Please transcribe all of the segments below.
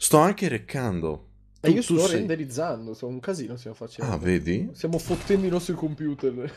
Sto anche reccando. E io Tu sto sei... renderizzando, un casino stiamo facendo. Ah, vedi? Stiamo fottendo i nostri computer.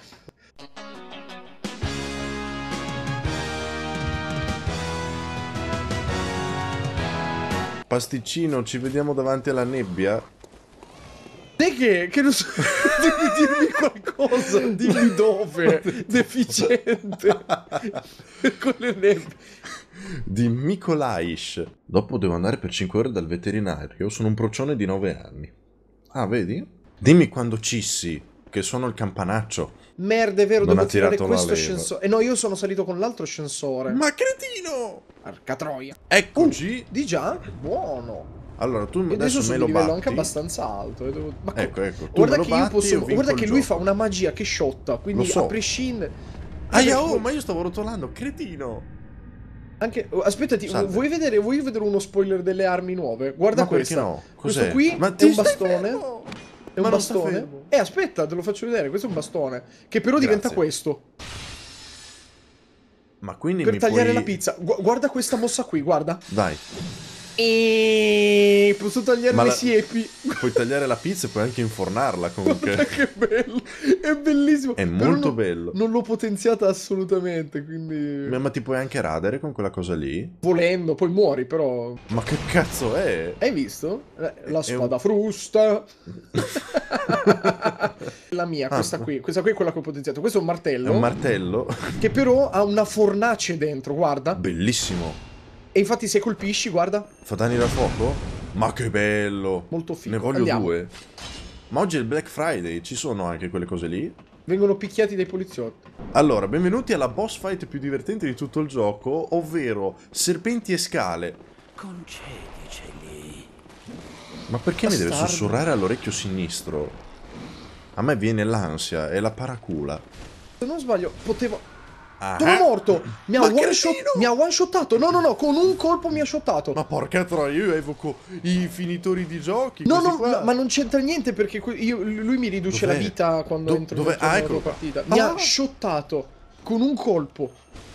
Pasticcino, ci vediamo davanti alla nebbia? Te che non so, devi dirmi qualcosa, dimmi dove, deficiente, con le nebbie. Di Mykolaish. Dopo devo andare per 5 ore dal veterinario, sono un procione di 9 anni. Ah, vedi? Dimmi quando cissi, che sono il campanaccio. Merda, è vero, Non devo ha tirare tirato la questo leva. ascensore. No, io sono salito con l'altro ascensore. Ma cretino! Porca troia. Eccoci! Di già? Buono. Allora, tu E adesso adesso me sono lo di livello batti. anche abbastanza alto. Ma Ecco, ecco. Tu guarda me lo che io batti e posso. io vinco Guarda il che lui gioco. fa una magia che shotta. Quindi Lo so. a prescindere. Aia, oh, ma io stavo rotolando, cretino! Anche. Aspettati, Salve. vuoi vedere uno spoiler delle armi nuove? Guarda Ma questa. perché no? Questo Cos'è? qui Ma è ti un stai bastone. fermo? È un Ma non sta bastone. fermo. Aspetta, te lo faccio vedere. Questo è un bastone. Che però diventa Grazie. questo. Ma quindi Per mi tagliare puoi... la pizza. Guarda questa mossa qui, guarda. Dai, E posso tagliare Ma le la- siepi. puoi tagliare la pizza e puoi anche infornarla Guarda comunque. che bello. È bellissimo. È Però molto bello. Non l'ho potenziata assolutamente, quindi. Ma ti puoi anche radere con quella cosa lì? Volendo, poi muori, però. Ma che cazzo è? Hai visto? La È spada un- frusta. La mia, Ah, questa qui. Questa qui è quella che ho potenziato. Questo è un È martello. un martello? Che però ha una fornace dentro, guarda. Bellissimo. E infatti se colpisci, guarda. Fa danni da fuoco? Ma che bello! Molto figo. Ne voglio Andiamo. 2. Ma oggi è il Black Friday, ci sono anche quelle cose lì? Vengono picchiati dai poliziotti. Allora, benvenuti alla boss fight più divertente di tutto il gioco, ovvero serpenti e scale. Concediceli. Ma perché mi deve Bastardo. sussurrare all'orecchio sinistro? A me viene l'ansia e la paracula. Se non sbaglio, potevo. Ah, Sono morto! Mi ha Ma one shottato! No, no, no, con un colpo mi ha shottato! Ma porca troia, io evoco i finitori di giochi. No, questi no, qua. ma non c'entra niente perché lui mi riduce Dov'è? la vita quando entro Dov'è? dentro Ah, la eccolo qua. partita. Mi ha Ah! shottato con un colpo.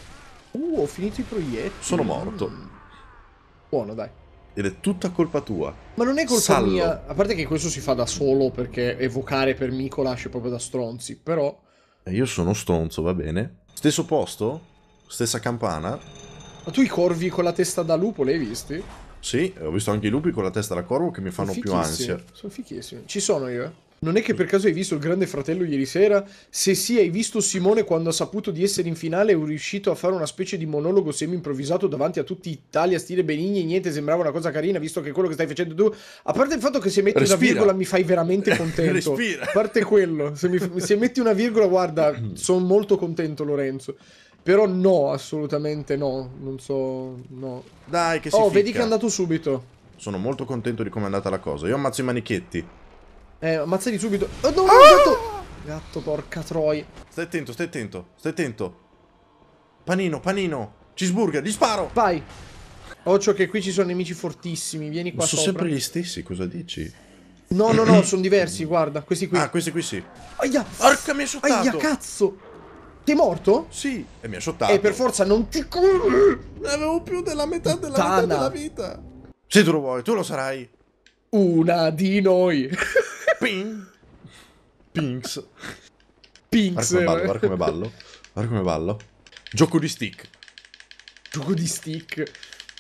Ho finito i proiettili. Sono morto. Buono, dai. Ed è tutta colpa tua. Ma non è colpa Sallo. mia. A parte che questo si fa da solo perché evocare per Mikolash è proprio da stronzi. Però. E io sono stronzo, va bene? Stesso posto? Stessa campana? Ma tu i corvi con la testa da lupo li hai visti? Sì, ho visto anche i lupi con la testa da corvo che mi fanno più Fichissimi, ansia. sono fichissimi. Ci sono io, eh. Non è che per caso hai visto il Grande Fratello ieri sera? Se sì, hai visto Simone quando ha saputo di essere in finale è riuscito a fare una specie di monologo semi-improvvisato davanti a tutti Italia, stile Benigni e niente, sembrava una cosa carina, visto che è quello che stai facendo tu. A parte il fatto che se metti una Respira. virgola mi fai veramente contento. Respira. A parte quello, se metti una virgola, guarda, sono molto contento, Lorenzo. Però no, assolutamente no. Non so, no. Dai, che si Oh, ficca. vedi che è andato subito. Sono molto contento di come è andata la cosa. Io ammazzo i manichetti. Ammazzali subito. Oh, no, gatto! Gatto, porca troia. Stai attento, stai attento, stai attento. Panino, panino. Cheeseburger, gli sparo. Vai. Occhio che qui ci sono nemici fortissimi. Vieni qua Sono sopra. sempre gli stessi, cosa dici? No, no, no, sono diversi, guarda. Questi qui. Ah, questi qui sì. Aia. Porca, mi ha shottato. Aia, cazzo. Sei morto? Sì, e mi ha shottato. Per forza non ti... Avevo più della metà Puttana. della vita. Se tu lo vuoi, tu lo sarai. Una di noi. Ping. Pinks. Pinks. Guarda come ballo. Guarda come ballo. Gioco di stick. Gioco di stick.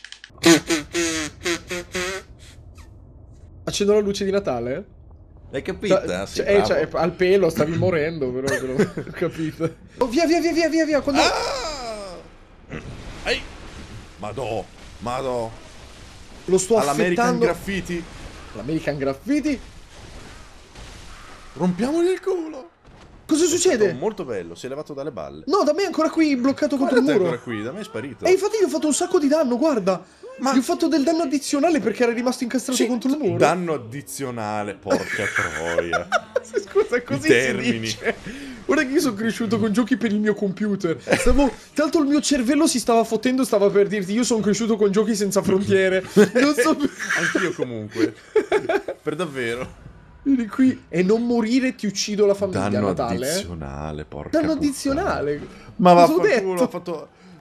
Accendo la luce di Natale? L'hai capita? Sì, Cioè, bravo. al pelo stavi morendo, però te l'ho capito. Oh, via, via, via, via, via, via. Quando... Ah! Ehi! Madò, madò. Lo sto All'American affettando. Graffiti. L'American Graffiti. Rompiamogli il culo. Cosa succede? Molto bello, si è levato dalle balle. No, da me è ancora qui bloccato contro il Guardate muro. ancora qui, da me è sparito. E infatti gli ho fatto un sacco di danno, guarda. Ma- Gli ho fatto del danno addizionale perché era rimasto incastrato Sì, contro il muro. danno addizionale, porca troia. Scusa, così si termini. dice. Guarda che io sono cresciuto con giochi per il mio computer. Tra l'altro il mio cervello si stava fottendo, stava per dirti io sono cresciuto con giochi senza frontiere. Non so più. Anch'io comunque. Per davvero. Vieni qui e non morire ti uccido la famiglia a Danno Natale. addizionale, porca Danno puttana. addizionale. Ma Cosa ho vaffanculo, detto? ho fatto...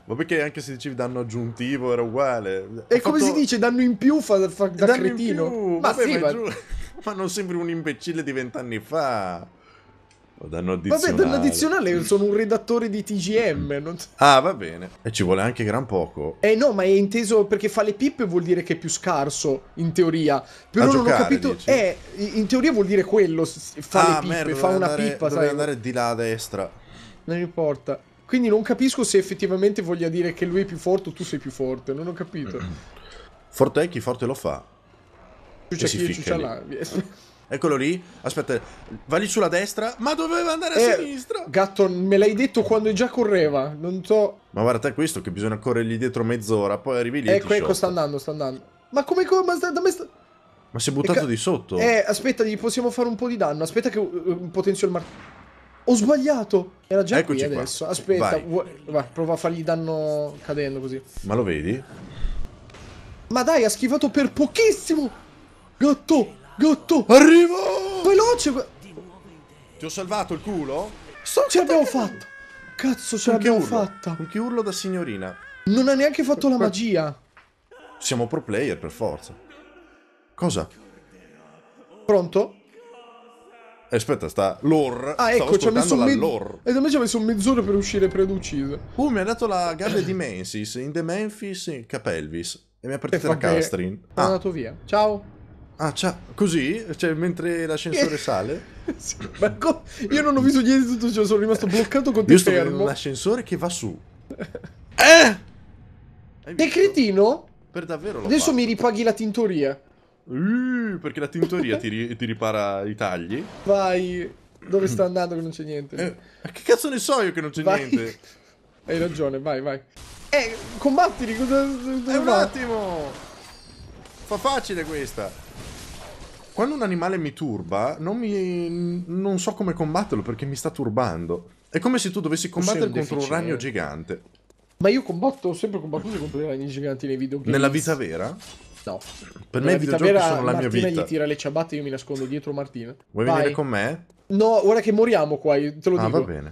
Ma perché anche se dicevi danno aggiuntivo era uguale. E come si dice danno in più fa da danno cretino? in più. Ma Vabbè, sì, ma, ma non sembri un imbecille di 20 anni fa. O danno addizionale. Vabbè, danno addizionale, sono un redattore di TGM. Non... Ah, va bene. E ci vuole anche gran poco. No, ma è inteso perché fa le pippe vuol dire che è più scarso, in teoria. Però A non giocare, ho capito. dici? In teoria vuol dire quello. Fa le pippe, merda, fa una andare, pippa, dovevi sai. andare di là a destra. Non importa. Quindi non capisco se effettivamente voglia dire che lui è più forte o tu sei più forte. Non ho capito. Forte è chi forte lo fa. C'è si chi ficca c'ha lì. là. Eccolo lì. Aspetta, va lì sulla destra. Ma doveva andare a sinistra. Gatto, me l'hai detto quando già correva. Non so. Ma guarda te questo che bisogna corrergli dietro mezz'ora. Poi arrivi lì e ti Ecco, shotta. sta andando, sta andando. Ma come ma da me sta... Ma si è buttato di sotto. Aspetta, gli possiamo fare un po' di danno. Aspetta che potenzio il martello. Ho sbagliato. Era già Eccoci qui qua. adesso. Aspetta, Vai. vai, prova a fargli danno cadendo così. Ma lo vedi? Ma dai, ha schivato per pochissimo. Gatto, gatto. Arrivo! Veloce. Ti ho salvato il culo? Ce l'abbiamo fatta. Cazzo, ce l'abbiamo fatta. Con che urlo da signorina? Non ha neanche fatto la magia. Siamo pro player per forza. Cosa? Pronto? Aspetta, sta lore. Ah, ecco, ci ha messo lore. E da me ci ha messo mezz'ora per uscire pre-ucciso. Mi ha dato la gabbia di Mensis in The Memphis Capelvis. E mi ha partito la vabbè, Castrin. È andato via. Ciao. Ah, ciao. Così? Cioè, mentre l'ascensore sale? Sì, ma io non ho visto niente di tutto ciò, sono rimasto bloccato con te Io sto vedendo fermo. l'ascensore che va su. Che cretino? Per davvero lo Adesso fa. mi ripaghi la tintoria. Perché la tintoria ti ripara i tagli. Vai. Dove sta andando che non c'è niente? Che cazzo ne so io che non c'è Vai. niente? Hai ragione, vai, vai. Combattili, cosa È un attimo. Fa facile questa. Quando un animale mi turba, non so come combatterlo perché mi sta turbando. È come se tu dovessi combattere contro un ragno gigante. Ma io ho sempre combattuto contro i ragni giganti nei videogame. Nella vita vera? No. Per me i videogiochi sono la mia Martina vita. gli tira le ciabatte e io mi nascondo dietro Martina. Vuoi venire con me? No, ora che moriamo qua, te lo dico. Ah, va bene.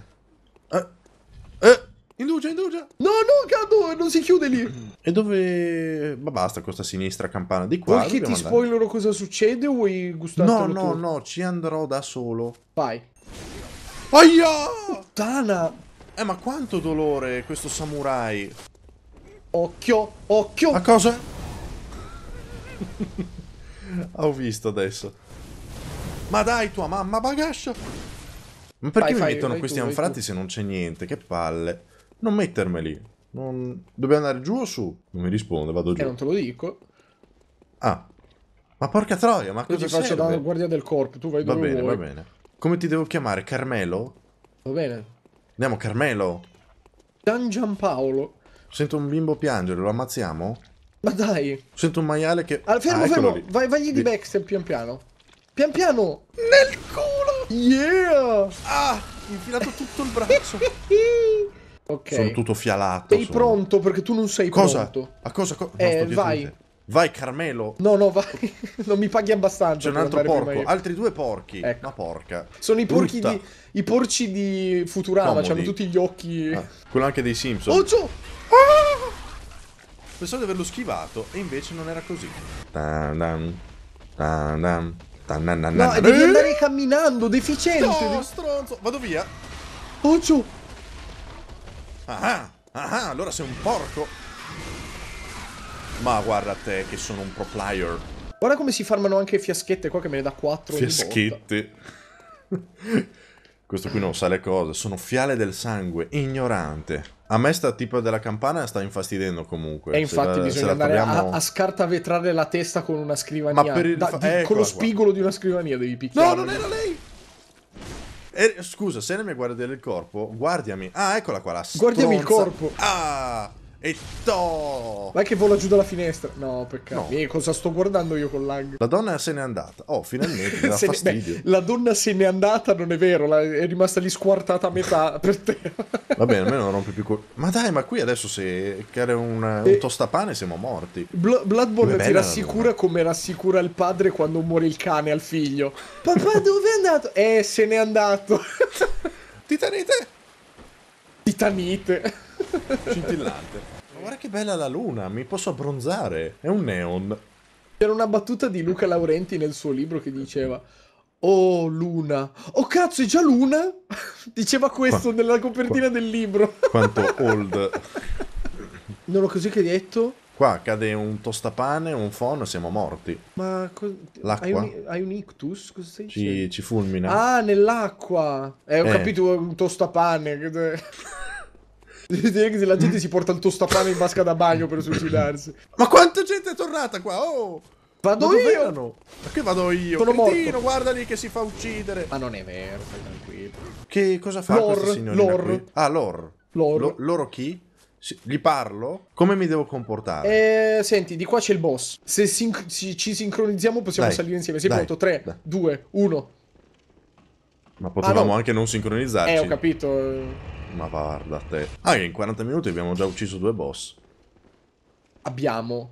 Indugia. No, cado, non si chiude lì. E dove... Ma basta con sta sinistra campana di qua. Vuoi che ti andare? spoilerò cosa succede o vuoi gustartelo tu? No, ci andrò da solo. Vai. Aia! Puttana! Ma quanto dolore questo samurai. Occhio, occhio! Ma cosa? Ho visto adesso. Ma dai, tua mamma bagascia. Ma perché mi mettono questi anfratti se non c'è niente? Che palle. Non mettermeli. Dobbiamo andare giù o su? Non mi risponde, vado giù. Non te lo dico. Ah. Ma porca troia, ma cosa Io ti faccio serve? da guardia del corpo, tu vai dove vuoi. Va bene. Come ti devo chiamare? Carmelo? Va bene. Andiamo, Carmelo. Giampaolo. Sento un bimbo piangere, lo ammazziamo? Ma dai. Sento un maiale che... Fermo. Vai di backstep pian piano. Pian piano. Nel culo! Yeah! Infilato tutto il braccio. Ok. Sono tutto fialato. Sei pronto perché tu non sei pronto. A cosa? No, sto vai. Vai, Carmelo. No, vai. Non mi paghi abbastanza. C'è un altro porco. Altri due porchi. Ecco. Ma porca. Sono i porci di Futurama. Hanno tutti gli occhi. Quello anche dei Simpson. Occhio! Pensavo di averlo schivato e invece non era così. No, devi andare camminando, deficiente. No, stronzo. Vado via. Occhio! Allora sei un porco. Ma guarda te che sono un pro player. Guarda come si farmano anche fiaschette qua che me ne dà 4 ogni fiaschette. Questo qui non sa le cose. Sono fiale del sangue, ignorante. A me sta tipo della campana sta infastidendo comunque. E infatti bisogna andare a scartavetrare la testa con una scrivania. Ma per con lo spigolo di una scrivania devi picchiare. No, non era lei! Scusa, sei nella mia guardia del corpo, guardiami. Eccola qua la stronza. Guardiami il corpo. E to! Vai che vola giù dalla finestra. No, peccato. No. Cosa sto guardando io con lag? La donna se n'è andata. Finalmente, mi dà fastidio. La donna se n'è andata, non è vero. È rimasta lì squartata a metà per te. Va bene, almeno non rompi più Ma dai, ma qui adesso se cade un tostapane siamo morti. Bloodborne ti rassicura come rassicura il padre quando muore il cane al figlio. Papà, dove è andato? Se n'è andato. Titanite! Titanite. Scintillante. Ma guarda che bella la luna, mi posso abbronzare. È un neon. C'era una battuta di Luca Laurenti nel suo libro che diceva: "Oh Luna, oh cazzo è già Luna?" Diceva questo nella copertina del libro. Quanto old. Non ho così che hai detto? Qua cade un tostapane, un phon, siamo morti. Ma L'acqua? hai un ictus? Cosa stai dicendo? Ci fulmina. Ah, nell'acqua. Ho capito, un tostapane. Devi dire che la gente si porta il tostapane in vasca da bagno per suicidarsi. Ma quanta gente è tornata qua? Oh! Vado Ma dove io! erano? Ma che vado io? Sono Cretino, morto. guarda lì che si fa uccidere. Ma non è vero, stai tranquillo. Che cosa fa questa signorina qui? Ah, lor. Loro chi? Gli parlo? Come mi devo comportare? Senti, di qua c'è il boss. Se ci sincronizziamo possiamo salire insieme. Sei pronto? 3, 2, 1. Ma potevamo anche non sincronizzarci. Ho capito. Ma guarda te. Ah, in 40 minuti abbiamo già ucciso 2 boss. Abbiamo.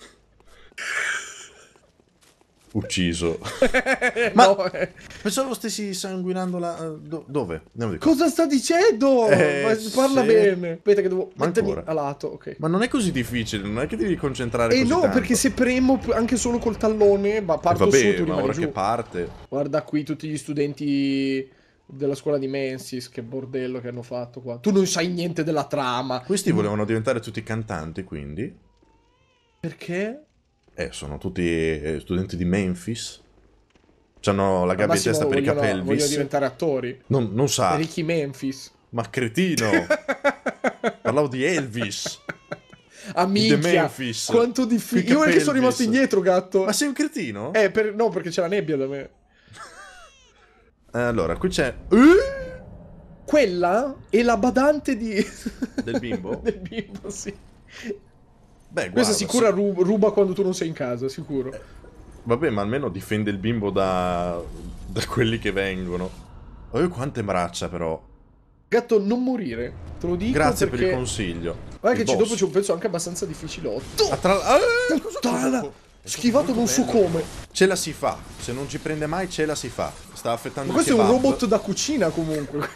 Ucciso. Ma no, pensavo stessi sanguinando la... dove? Andiamo di qua. Cosa sta dicendo? Ma parla bene. Aspetta che devo mettermi a lato, ok. Ma non è così difficile, non è che devi concentrare così no, tanto. perché se premo anche solo col tallone, ma parto su, tu rimani ora giù. Che parte. Guarda qui tutti gli studenti della scuola di Mensis, che bordello che hanno fatto qua. Tu non sai niente della trama. Questi volevano diventare tutti cantanti, quindi. Perché? Sono tutti studenti di Memphis. C'hanno la gabbia in testa per i capelli. Vogliono diventare attori. Non sa. Ricky Memphis. Ma cretino. Parlavo di Elvis. Minchia, Memphis. Quanto difficile. Io anche sono rimasto indietro, gatto. Ma sei un cretino? No, perché c'è la nebbia da me. Allora, qui c'è... Quella è la badante del bimbo? Del bimbo, sì. Beh, questa sicura ruba quando tu non sei in casa, sicuro. Vabbè, ma almeno difende il bimbo da quelli che vengono. Oh, quante braccia però. Gatto, non morire, te lo dico. Grazie per il consiglio. Guarda che dopo c'è un pezzo anche abbastanza difficilotto. Puttana! Schivato non so come. Ce la si fa. Se non ci prende mai, ce la si fa. Sta affettando il kebab. Ma questo è un robot da cucina comunque.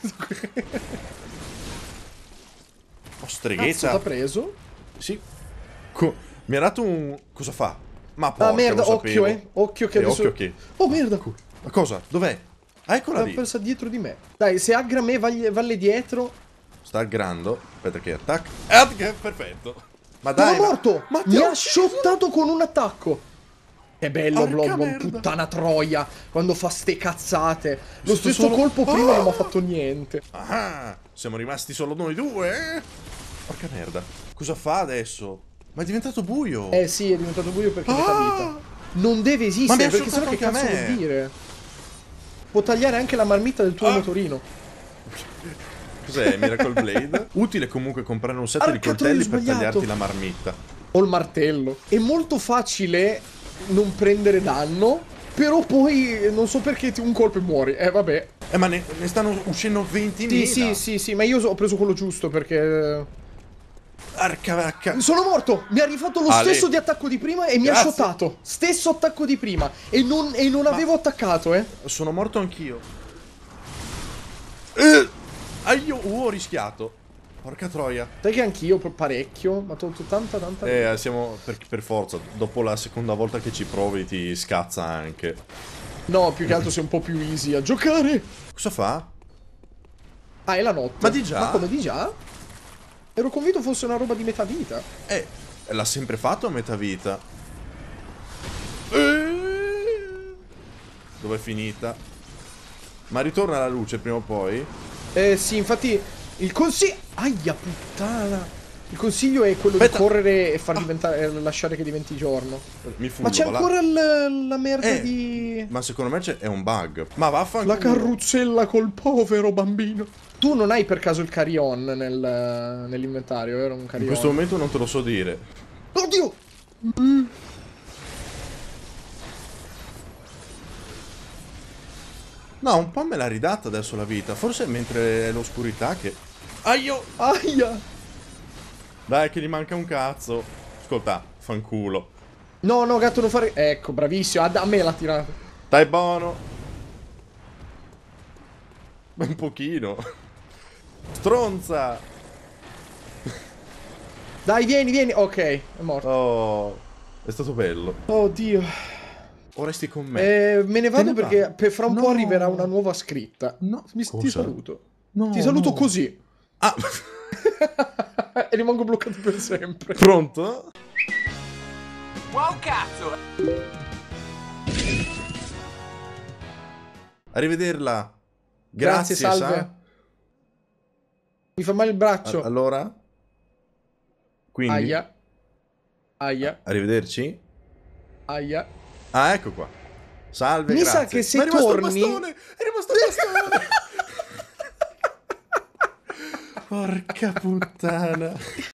Oh, streghezza. T'ha preso? Sì. Mi ha dato un... Cosa fa? Ma porca, merda, occhio, occhio che adesso... Occhio che... Oh, merda. Ma cosa? Dov'è? Eccola lì. L'ha persa dietro di me. Dai, se aggra me, valle dietro. Sta aggrando. Aspetta che attacca. Perfetto. Ma dai, sono morto! Mi ha shottato con un attacco. È bello Bloodborne, puttana troia, quando fa ste cazzate. Lo stesso colpo prima non mi ha fatto niente. Ah, siamo rimasti solo noi due? Porca merda. Cosa fa adesso? Ma è diventato buio. Sì, è diventato buio perché metà vita. Non deve esistere, perché sennò che cazzo vuol dire? Può tagliare anche la marmitta del tuo motorino. Cos'è, Miracle Blade? Utile comunque comprare un set di coltelli per tagliarti la marmitta. O il martello. È molto facile non prendere danno, però poi non so perché un colpo e muori. Vabbè. Ma ne stanno uscendo 20.000. Sì, ma io ho preso quello giusto perché... Arca vacca. Sono morto! Mi ha rifatto lo stesso di attacco di prima e mi ha shottato. Stesso attacco di prima. E non avevo attaccato, Sono morto anch'io. Io ho rischiato. Porca troia. Sai che anch'io parecchio. Ma ho tolto tanta. Siamo per forza. Dopo la seconda volta che ci provi ti scazza anche. No, più che altro sei un po' più easy a giocare. Cosa fa? Ah, è la notte. Ma di già? Ma come di già? Ero convinto fosse una roba di metà vita. L'ha sempre fatto a metà vita. Dov'è finita? Ma ritorna la luce prima o poi? Sì, infatti il consiglio... Aia, puttana. Il consiglio è quello di correre e far diventare... lasciare che diventi giorno. Ma c'è ancora la merda di... Ma secondo me è un bug. Ma vaffanculo. La carrozzella col povero bambino. Tu non hai per caso il carry-on nell'inventario, vero? Un carry-on. In questo momento non te lo so dire. Oddio! No, un po' me l'ha ridata adesso la vita. Forse mentre è l'oscurità che... Aia! Dai che gli manca un cazzo. Ascolta, fanculo. No, gatto, non fare... Ecco, bravissimo. A me l'ha tirata. Dai buono. Un pochino. Stronza. Dai, vieni, vieni. Ok, è morto. Oh, è stato bello. Oddio. O resti con me. Me ne vado perché fra un po' No. arriverà una nuova scritta. No. Ti Cosa? saluto. No, Ti saluto no. così. Ah. E rimango bloccato per sempre. Pronto? Wow, cazzo! Arrivederla. Grazie, salve. Sa. Mi fa male il braccio. Allora? Quindi? Aia. Aia. Arrivederci? Aia. Ah, ecco qua. Salve, Mi grazie. sa che se Ma è rimasto il torni... bastone! È rimasto il bastone! Porca puttana.